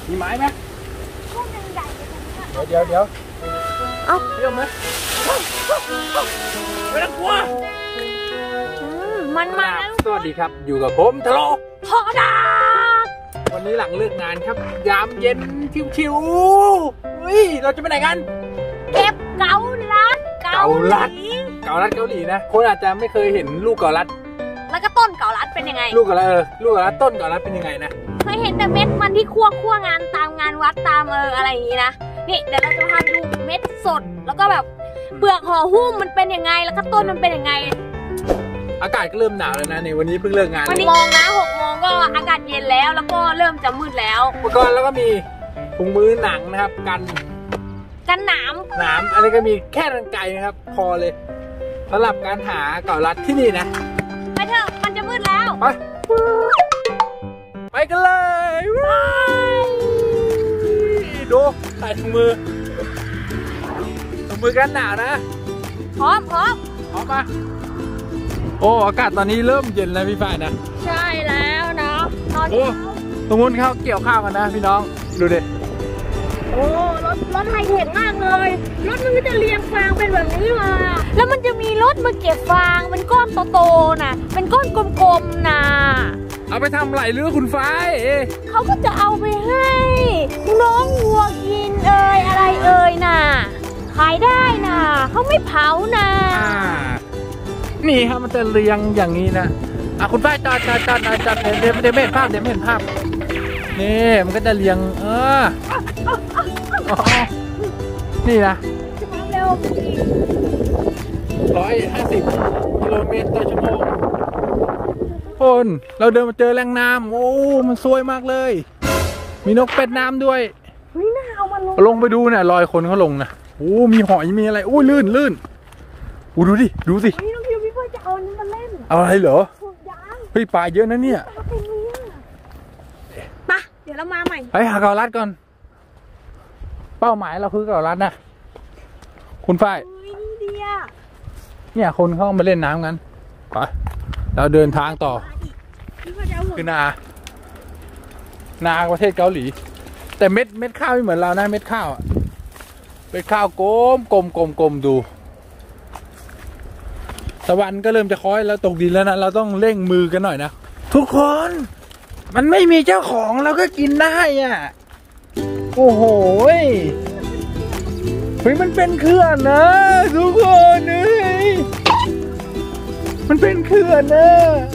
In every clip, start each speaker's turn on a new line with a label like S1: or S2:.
S1: มีไม้ไหม
S2: พวกยังใหญ่เลยตรงนี้
S1: เดี๋ยว
S2: เอา
S1: เดี๋ยวไหมไม่ต้องกลัว
S2: มันมา
S1: สวัสดีครับอยู่กับผมทะโล
S2: พอดา
S1: วันนี้หลังเลิกงานครับยามเย็นชิวๆเฮ้ยเราจะไปไหนกัน
S2: เก็บเกาลัด
S1: เกาลัดเกาหลีนะคนอาจจะไม่เคยเห็นลูกเกาลัด
S2: แล้วก็ต้นเกาลัดเป็นยังไง
S1: ลูกเกาลัดลูกเกาลัดต้นเกาลัดเป็นยังไงนะ
S2: เคยเห็นแต่เม็ดมันที่คั่วงานตามงานวัดตามอะไรอย่างนี้นะนี่เดี๋ยวเราจะพาดูเม็ดสดแล้วก็แบบเปลือกห่อหุ้มมันเป็นยังไงแล้วก็ต้นมันเป็นยังไง
S1: อากาศก็เริ่มหนาวแล้วนะในวันนี้เพิ่งเลิกงาน
S2: วันนี้6 โมงนะ6 โมงก็อากาศเย็นแล้วก็เริ่มจะมืดแล้ว
S1: อุปกรณ์แล้วก็มีถุงมือหนังนะครับกัน
S2: หนาม
S1: อันนี้ก็มีแค่กรรไกรนะครับพอเลยสำหรับการหาเกาลัดที่นี่นะ
S2: ไปเถอะมันจะมืดแล้ว
S1: ไปกันเลยดูใส่ถุงมือกันหนาวนะ
S2: พร้อม
S1: มาโอ้อากาศตอนนี้เริ่มเย็นแล้วพี่ฝ้ายนะ
S2: ใช่แล้วนะตอน
S1: นี้ตรงนู้นเขาเกี่ยวข้าวกันนะพี่น้องดูดิ
S2: โอ้รถไฮเทคมากเลยรถมันก็จะเรียงฟางเป็นแบบนี้มาแล้วมันจะมีรถมาเก็บฟางเป็นก้อนโตๆนะเป็นก้อนกลมๆนะ
S1: เอาไปทำอะไรหรือคุณฝ้าย
S2: เขาก็จะเอาไปให้น้องวัวกินอะไรน่ะขายได้น่ะเขาไม่เผาน่ะ
S1: นี่ครับมันจะเรียงอย่างนี้นะคุณฝ้ายจอดเดี๋ยวไม่เห็นภาพนี่มันก็จะเรียงนี่นะ150 กิโลเมตรต่อชั่วโมงคนเราเดินมาเจอแหล่งน้ำโอ้มันสวยมากเลยมีนกเป็ดน้ำด้วย
S2: น่าเอามัน
S1: ลงไปดูเนี่ยลอยคนเขาลงนะโอ้มีหอยมีอะไรโอ้ลื่นดูสิ
S2: น้องพี่พ่อจะเอานี่มาเล่น
S1: เอาอะไรเหรอเฮ้ยปลาเยอะนะเนี่ย
S2: ไปเดี๋ยวเรามาใหม่
S1: ไปหาเกาลัดก่อนเป้าหมายเราคือเกาลัดนะคุณฝ้ายเนี่ยคนเข้ามาเล่นน้ำกันไปเราเดินทางต่อคือนาประเทศเกาหลีแต่เม็ดข้าวไม่เหมือนเรานะเม็ดข้าวเป็นข้าวกลมดูตะวันก็เริ่มจะคล้อยแล้วตกดินแล้วนะเราต้องเร่งมือกันหน่อยนะทุกคนมันไม่มีเจ้าของเราก็กินได้อ่ะโอ้โหเฮ้ยมันเป็นเขื่อนนะทุกคนมันเป็นเขื่อนนะ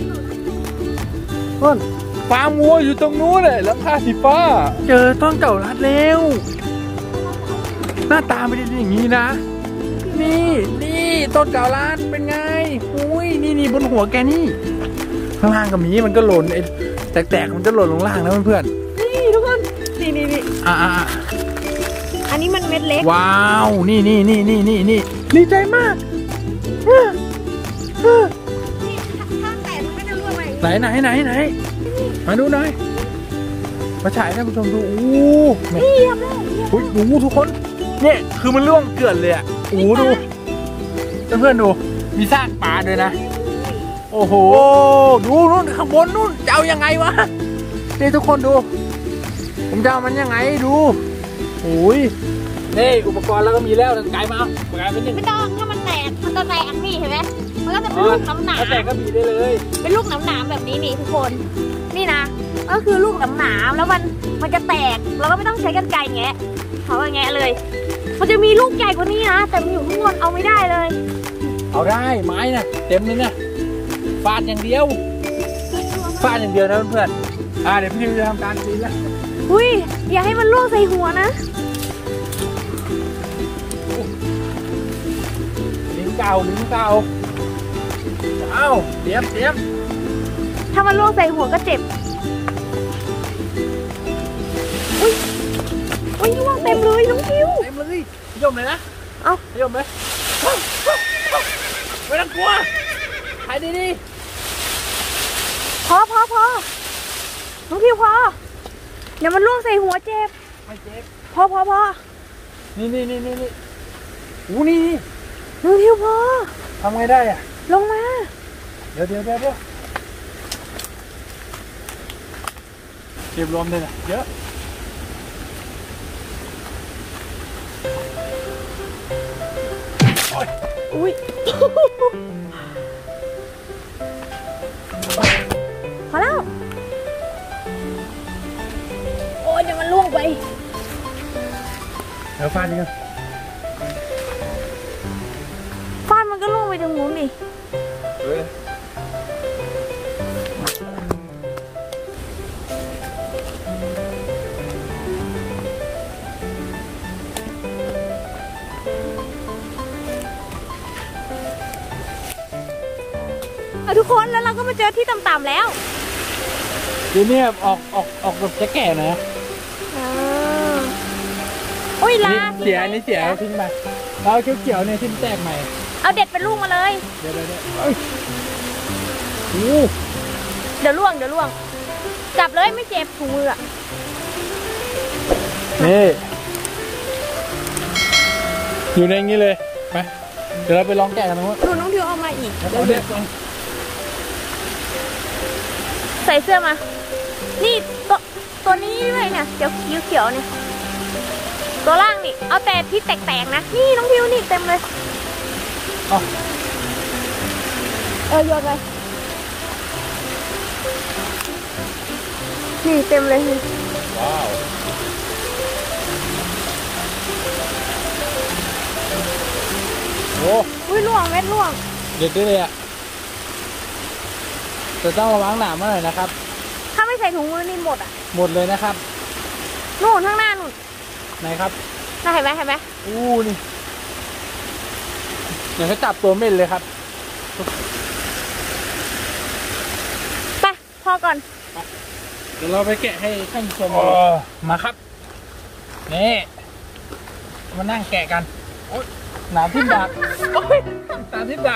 S1: ต้นฟาร์มวัวอยู่ตรงนู้นเลยแล้วผ้าสีฟ้าเจอต้นเก่าลัดแล้วหน้าตาไม่ได้อย่างนี้นะนี่ต้นเก่าลัดเป็นไงอุ้ยนี่บนหัวแกนี่ข้างล่างกับมีมันก็หล่นไอ้แตกมันจะหล่นลงล่างนะเพื่อน
S2: นี่ทุกคนนี่อันนี้มันเม็ดเล็ก
S1: ว้าวนี่ดีใจมาก
S2: ถ้าแตกมันก็จะร่วงไป
S1: ไหนมาดูหน่อยมาฉายให้ผู้ชมดู
S2: นี่ครับ
S1: ดูทุกคนเนี่ยคือมันร่วงเกลื่อนเลยอ่ะดูเพื่อนดูมีซากปลาด้วยนะโอ้โหดูนู่นข้างบนนู่นจะเอายังไงวะนี่ทุกคนดูผมจะเอามันยังไงดูโอ้ยนี่อุปกรณ์แล้วก็มีแล้วไกลมาเอาไกลเป็นยัง
S2: ไม่ต้องถ้ามันแตกมันจะแตกนี่เห็นไหมมันก็จะเป็นลูกหนาม
S1: แตกก็มีได้เลย
S2: เป็นลูกหนามแบบนี้นี่ทุกคนนี่นะก็คือลูกหนามแล้วมันจะแตกเราก็ไม่ต้องใช้กรรไกรแงะเขาแงะเลยมันจะมีลูกใหญ่กว่านี้นะแต่มันอยู่ข้างบนเอาไม่ได้เลย
S1: เอาได้ไม้นะเต็มเลยนะฟาดอย่างเดียวนะเพื่อนเดี๋ยวพี่นิวจะทำการปีนแล้ว
S2: อย่าให้มันล่วงใส่หัวนะ
S1: ลิ้นเก่าเอาเตรียม
S2: ถ้ามันล่วงใส่หัวก็เจ็บนี่ว่างเต็มเลยน้องคิว
S1: เต็มเลยยมเลยนะยมเลยไม่ต้องกลัวถ่ายดี
S2: พอน้องคิวพอเดี๋ยวมันล่วงใส่หัวเจ็บ
S1: ไม่เจ็บ
S2: พอ
S1: นี่นี่
S2: น้องคิวพอ
S1: ทำไงได้อะ
S2: ลงมา
S1: เดี๋ยวเก็บรวมเลยนะเยอะ
S2: อุ้ย พอแล้ว โอ้ยเดี๋ยวมันล่วงไป
S1: เดี๋ยวฟาดนี่กัน
S2: ฟาดมันก็ล่วงไปตรงนู้นดิ
S1: เฮ้ย
S2: ทุกคนแล้วเราก็มาเจอที่ต่ำๆแล้ว
S1: ทีนี้ออกแบบจะแก่นะ
S2: โอ้ยลา
S1: เสียนี่เสียทิ้งไปเราเขียวๆเนี่ยทิ้งแตกใหม่
S2: เอาเด็ดเป็นลูกมาเลย
S1: เดี๋ยวโอ้
S2: เดี๋ยวล่วงจับเลยไม่เจ็บถุงมืออะ
S1: นี่อยู่ในนี้เลยไปเดี๋ยวเราไปลองแกะกันตรงนู้น
S2: ดูน้องทิวเอามาอีก
S1: เอาเด็ดก่อน
S2: ใส่เสื้อมา นี่ตัวนี้ด้วยเนี่ยเขียวเนี่ยตัวล่างนี่เอาแต่ที่แตกๆนะนี่น้องทิวนี่เต็มเลยโยนไปนี่เต็มเลย
S1: ว้าวโอ้
S2: อุ้ยล่วงเม็ดล่วง
S1: เด็ดได้เลยอ่ะจะต้องระวังหนามมาหน่อยนะครับ
S2: ถ้าไม่ใส่ถุงมือนี่หมดอ่ะ
S1: หมดเลยนะครับ
S2: นู่นข้างหน้านู่น
S1: ไหนครับ
S2: น่าเห็นไหม
S1: อู้นี่เดี๋ยวเขาจับตัวเม่นเลยครับ
S2: ไปพอก่อน
S1: เดี๋ยวเราไปแกะให้ท่านผู้ชมมาครับนี่มานั่งแกะกันโอ๊ยหนามทิ่มดากโอ๊ยหนามทิ่มดาก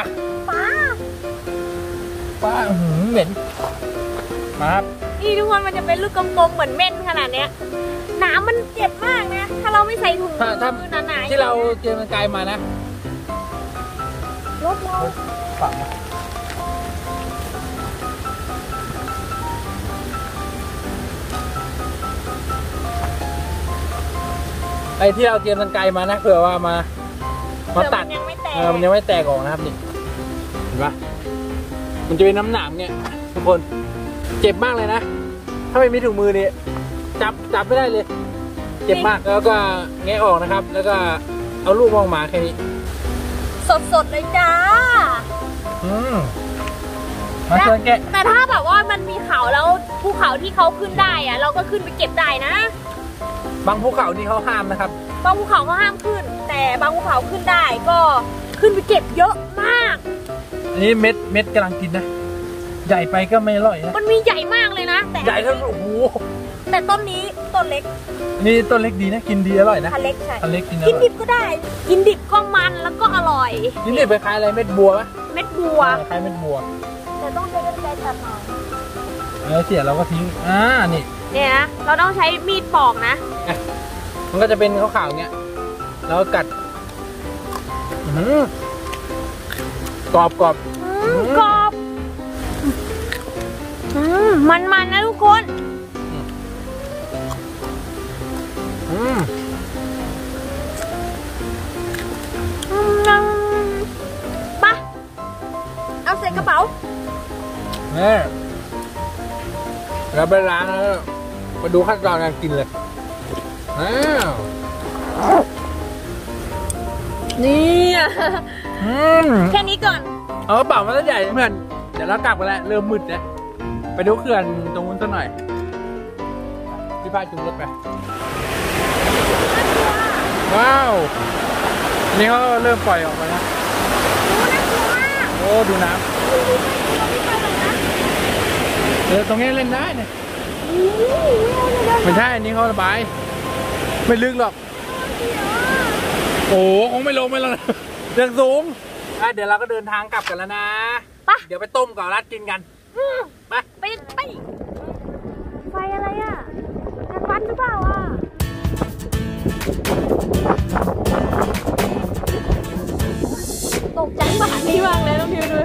S2: ป้า
S1: เหม็นมาครับ
S2: นี่ทุกคนมันจะเป็นลูกกลมๆเหมือนเม่นขนาดเนี้ยหนามมันเจ็บมากนะถ้าเราไม่ใส่ถุงมือหนาๆ
S1: ที่เราเตรียมกายมานะ
S2: รถเรา
S1: ฝังมาไอ้ที่เราเตรียมกันไกลมานะเผื่อว่ามาตัด
S2: มันยังไม่แตก
S1: มันยังไม่แตกออกนะครับนี่เห็นปะมันจะเป็นน้ำหนามเนี่ยทุกคนเจ็บมากเลยนะถ้าไม่มีถุงมือนี่จับไม่ได้เลย เจ็บมากแล้วก็แงะออกนะครับ แล้วก็เอาลูกมองมาแค่นี้
S2: สดๆเลยจ้า
S1: มาชวนแกะ
S2: แต่ถ้าแบบว่ามันมีเขาแล้วภูเขาที่เขาขึ้นได้อะเราก็ขึ้นไปเก็บได้นะ
S1: บางภูเขานี่เขาห้ามนะครับ
S2: บางภูเขาก็ห้ามขึ้น แต่บางภูเขาขึ้นได้ก็ขึ้นไปเก็บเยอะมาก
S1: อันนี้เม็ดกำลังกินนะใหญ่ไปก็ไม่อร่อยนะ
S2: มันมีใหญ่มากเลยนะแต่
S1: ใหญ่เท่าโอ้โห
S2: แต่ต้นนี้ต้นเล็ก
S1: นี่ต้นเล็กดีนะกินดีอร่อยนะ
S2: พันเล็กใช่
S1: พันเล็กกินอ
S2: กิน
S1: ร่อย
S2: ดิบก็ได้ กินดิบก็มันแล้วก็อร่อย
S1: นี่เด็ดไปคล้ายอะไรเม็ดบัวไหม
S2: เม็ดบัว
S1: คล้ายเม็ดบัว
S2: แต่ต้องใช้กรรไกรตัดหน่อย
S1: แล้วเสียเราก็ทิ้งนี่
S2: เนี่ยนะเราต้องใช้มีดปอกนะ
S1: มันก็จะเป็นขาวๆอย่างเงี้ยแล้วก็กัดกรอบ
S2: กรอบมันนะทุกคนปะเอาใส่กระเป๋า
S1: นี่เราไปล้างแล้วมาดูขั้นตอนการกินเลย
S2: นี่แค่นี้ก่อน
S1: เอากระเป๋ามาตั้งใหญ่เพื่อนเดี๋ยวเรากลับกันแล้วเริ่มมืดแล้วไปดูเขื่อนตรงนู้นสักหน่อยที่พาจุงรถไปว้าวนี่เขาเริ่มปล่อยออกมาแล้วโอ้ดูน้ำตรงนี้เล่นได้เนี่ยไม่ใช่อันนี้เขาระบายไม่ลึกหรอกโอ้คงไม่ลงเรื่องสูงเดี๋ยวเราก็เดินทางกลับกันแล้วนะเดี๋ยวไปต้มกับรัดกินกัน
S2: ไปไฟอะไรอ่ะแต่ฟันหรือเปล่าอ่ะตกใจหมานี่มากเลยน้องพิวดู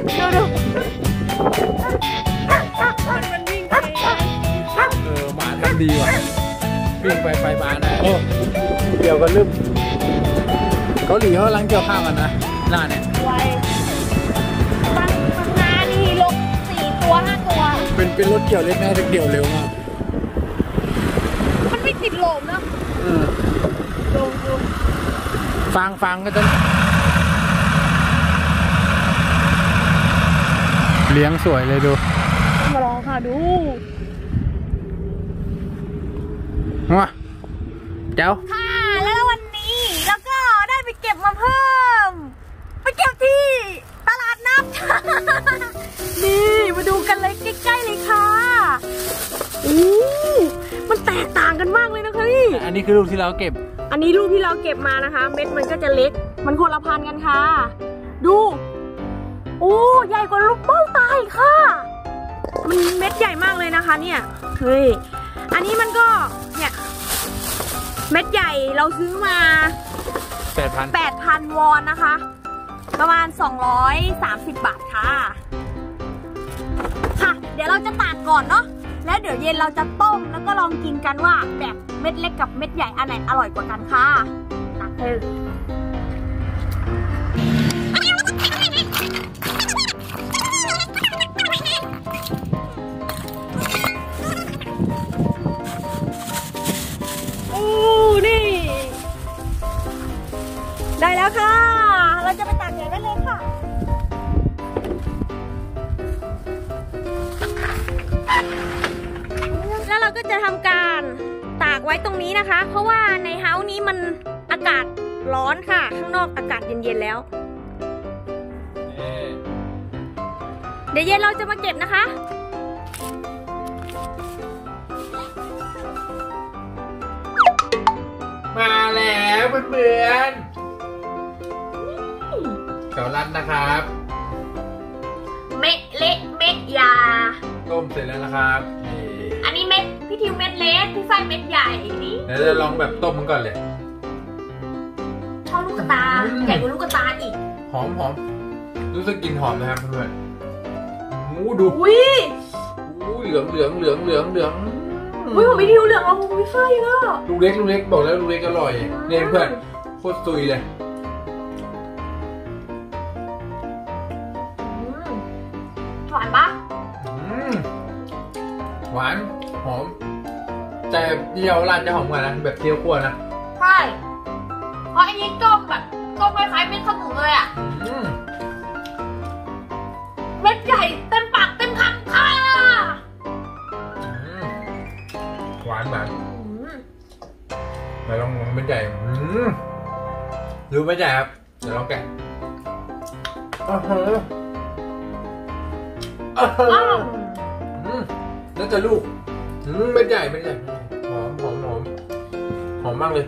S2: มันวิ่งไป
S1: หมาทำดีว่ะวิ่งไปมาได้เดี๋ยวก็ลืมเกาหลีเขากำลังเกี่ยวข้าวกันนะหน้าเนี่ย
S2: ไวบางนานี่ลง4 ตัว 5 ตัว
S1: เป็นรถเกี่ยวเล็กนะแต่เกี่ยวเร็วมาก
S2: มันไม่ติดโหลมนะลง
S1: ฟังก็จะเลี้ยงสวยเลยดู
S2: มาลองค่ะดู
S1: ว้าเจ้า
S2: ค่ะแล้ววันนี้เราก็ได้ไปเก็บมาเพิ่ม ไปเก็บที่ตลาดนัด นี่มาดูกันเลยใกล้ๆเลยค่ะมันแตกต่างกันมากเลยนะคะพี่
S1: อันนี้คือลูกที่เราเก็บ
S2: อันนี้ลูกที่เราเก็บมานะคะ เม็ดมันก็จะเล็ก มันคนละพันกันค่ะ ดูโอ้ใหญ่กว่าลูกเบ้าตายค่ะ มันเม็ดใหญ่มากเลยนะคะเนี่ยเฮ้ยอันนี้มันก็เนี่ยเม็ดใหญ่เราซื้อมา 8,000 วอนนะคะ ประมาณ230 บาทค่ะค่ะ เดี๋ยวเราจะตากก่อนเนาะแล้วเดี๋ยวเย็นเราจะต้มแล้วก็ลองกินกันว่าแบบเม็ดเล็กกับเม็ดใหญ่อันไหนอร่อยกว่ากันค่ะตากเลยนี่ได้แล้วค่ะเราจะไปตากแดดได้เลยค่ะแล้วเราก็จะทำการตากไว้ตรงนี้นะคะเพราะว่าในเฮ้าส์นี้มันอากาศร้อนค่ะข้างนอกอากาศเย็นๆแล้วเดี๋ยวเย็นเราจะมาเก็บนะคะ
S1: มาแล้วเพื่อนๆเกาลัดนะครับ
S2: เม็ดเล็กเม็ดยา
S1: ต้มเสร็จแล้วนะครับนี่
S2: อันนี้เม็ดพี่ทิวเม็ดเล็กพี่ไฟเม็ดใหญ่นี่
S1: เดี๋ยวจะลองแบบต้มมันก่อนเลย
S2: เท่าลูกกระตาใหญ่กว่าลูกกระตาอีก
S1: หอมรู้สึกกลิ่นหอมนะครับเพื่อนๆมูดู
S2: อุ้ย
S1: เหลือง
S2: อุ้ยผมไม่ทิวเหลืองเอาผมไม่ไฟก็
S1: ลูกเล็กบอกแล้วลูกเล็กอร่อยเนี่ยเพื่อนโคตรซุยเลย
S2: หวานปะ
S1: หวานหอมแต่เดียวร้านจะหอมกว่านะแบบเที่ยวคั่วนะ
S2: ใช่เพราะอันนี้ต้มแบบต้มคล้ายๆเม็ดขนุนเลยอ่ะเม็ดใหญ่เต็มปากเต็มคำค่ะ
S1: หวานมาลองเม็ดใหญ่ดูเม็ดใหญ่ครับเดี๋ยวลองแกะน่าจะลูกเม็ดใหญ่หอมมากเลย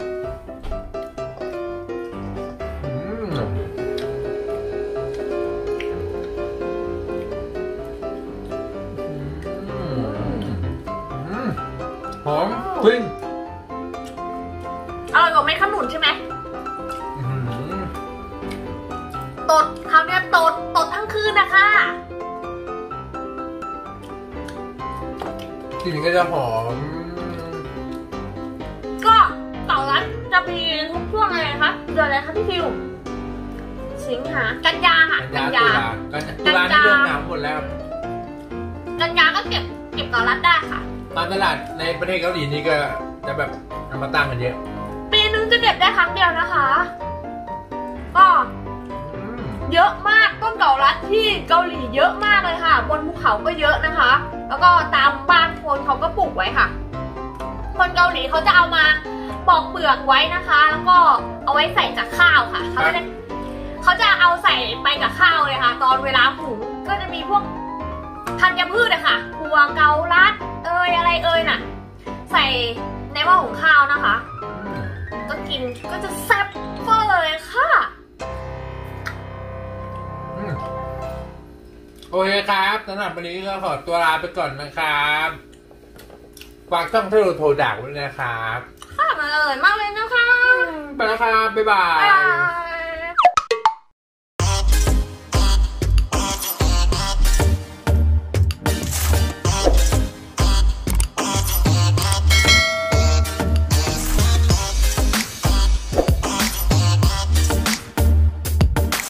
S1: หอมจริง
S2: อร่อยกว่าเม็ดขนุนใช่ไหมตดคราวนี้ตดทั้งคืนนะคะ
S1: กลิ่นก็จะหอม
S2: ก็ต่อรัดจะมีทุกช่วงอะไรคะเดือนอะไรคะพี่ทิวสิงหากันยาค่ะ
S1: ตุลาที่เริ่มหนาวหมดแล้ว
S2: กันยาก็เก็บต่อรัดได้ค่ะ
S1: ตามตลาดในประเทศเกาหลีนี่ก็จะแบบเอามาตั้งกันเยอะ
S2: ปีนึงจะเก็บได้ครั้งเดียวนะคะก็เยอะมากต้นเกาลัดที่เกาหลีเยอะมากเลยค่ะบนภูเขาก็เยอะนะคะแล้วก็ตามบ้านคนเขาก็ปลูกไว้ค่ะคนเกาหลีเขาจะเอามาปอกเปลือกไว้นะคะแล้วก็เอาไว้ใส่จากข้าวค่ะเขาจะเอาใส่ไปกับข้าวเลยค่ะตอนเวลาหุงก็จะมีพวกธัญพืชอะค่ะถั่วเกาลัดอะไรน่ะใส่ในหม้อหุงข้าวนะคะก็กินก็จะแซ่บเฟอร์เลยค่ะ
S1: โอเคครับสำหรับวันนี้ก็ขอตัวลาไปก่อนนะครับฝากช่องโทรดักไว้นะครับ
S2: ค่ะมันอร่อยมากเลยนะคะ
S1: ไปแล้วครับบ๊ายบาย